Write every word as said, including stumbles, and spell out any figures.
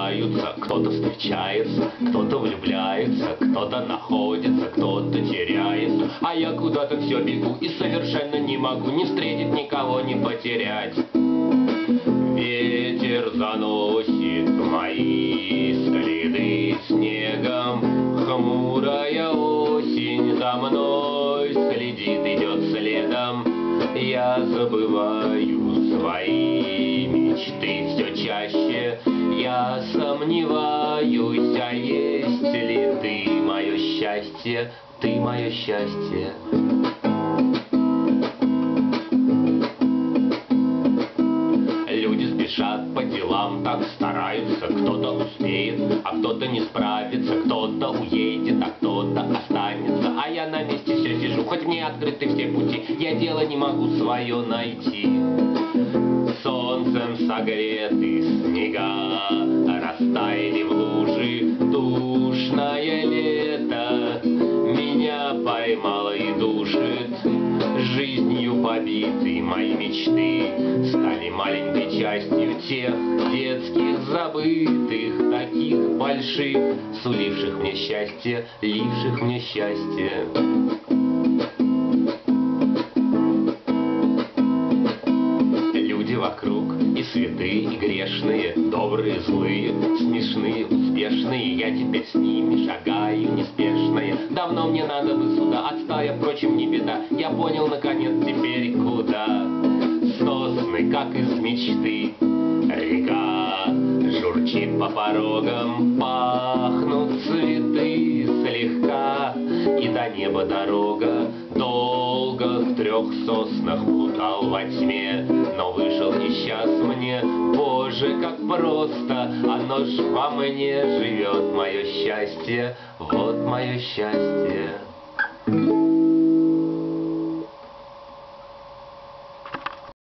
рождаются, кто-то встречается, кто-то влюбляется, кто-то находится, кто-то теряется. А я куда-то все бегу и совершенно не могу ни встретить никого, ни потерять. Ветер заносит мои следы снегом, хмурая осень за мной следит, идет следом. Я забываю свои мечты все чаще, я сомневаюсь, а есть ли ты мое счастье, ты мое счастье. Люди спешат по делам, так стараются, кто-то успеет, а кто-то не справится, кто-то уедет, а кто-то останется. А я на месте все сижу, хоть мне открыты все пути, я дело не могу свое найти. Солнцем согреты снега, растаяли в лужи, душное лето меня поймало и душит. Жизнью побиты мои мечты стали маленькой частью тех детских забытых, таких больших, суливших мне счастье, ливших мне счастье. Люди вокруг и святые, и грешные, добрые, злые, смешные, успешные. Я теперь с ними шагаю неспешные. Давно мне надо бы сюда, отстая, впрочем, не беда. Я понял, наконец, теперь куда. Сосны, как из мечты, река журчит по порогам, пахнут цветы слегка, и до неба дорога. Долго в трех соснах плутал во тьме, но вышел несчаст мне. Боже, как просто, оно ж во мне живет, мое счастье, вот мое счастье.